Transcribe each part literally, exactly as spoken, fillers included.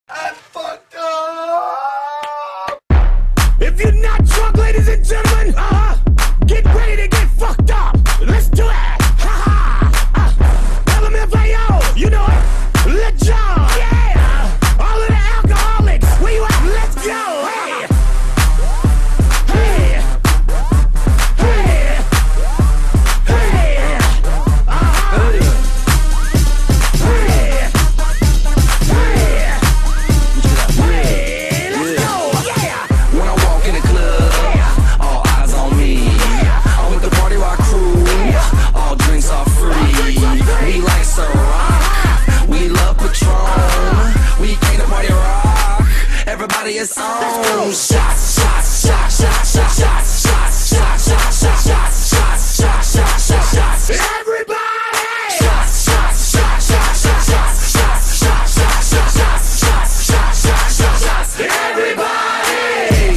I'm fucked up! If you're not drunk, ladies and gentlemen, uh-huh, get ready to get fucked up. Let's do it! Ha-ha! Uh, L M F A O, you know it. Let John, yeah! All of the alcoholics, where you at? Let's go! Hey! Hey! Hey! Hey! Uh-huh! Hey! Hey! Hey! Let's go! Yeah! When I walk in the club, all eyes on me. I'm with the party rock crew, all drinks are free. We like Ciroc, we love Patron. We came to party rock, everybody is on. Shots, shots, shots, shots, shots, shots, shots, shots, shots, shots, shots, shots, shots, shots, shots, shots. Everybody! Shots, shots, shots, shots, shots, shots, shots, shots, shots, shots, shots, shots, shots, shots, shots, shots. Everybody!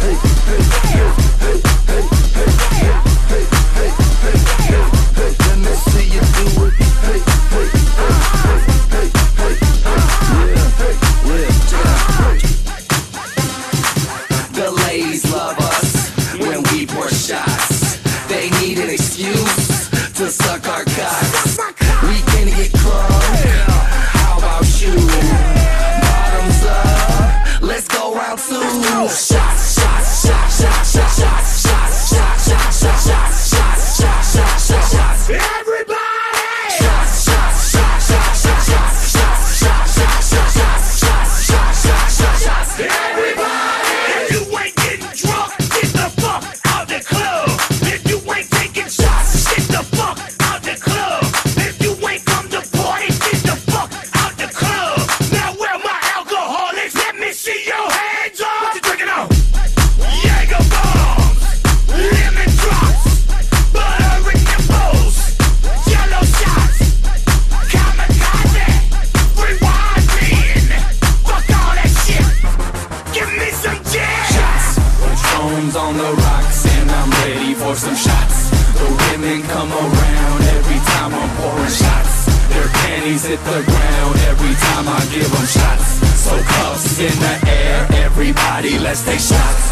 Let me see you do it. Hey, hey, hey, hey, hey, hey, yeah, yeah, check it out. The ladies love us when we pour shots. They need an excuse to suck our cocks. We came to get crunk. How about you? Bottoms up. Let's go round two. Shots, shots, shots, shots, shots, shots, shots, shots, shots, shots, shots, shots, shots, shots, shots, shots. Everybody! Shots, shots, shots, shots, shots, shots, shots, shots, shots, shots, shots, shots, shots, shots, shots, shots. Everybody! If you ain't getting drunk, get the fuck out the club. If you ain't taking shots, get the fuck out the club. If you ain't come to party, get the fuck out the club. Now where my alcoholics? Let me see your hands up. What you drinking on? Jaeger bombs, lemon drops, butter in nipples, yellow shots, kamikaze, rewind me, fuck all that shit. Give me some jazz. Shots. Patron's on the rocks and I'm ready for some shots. The women come around every time I'm pouring shots. Their panties hit the ground every time I give them shots. So cuffs in the air, everybody, let's take shots.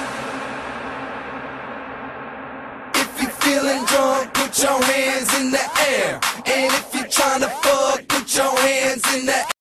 If you're feeling drunk, put your hands in the air. And if you're trying to fuck, put your hands in the air.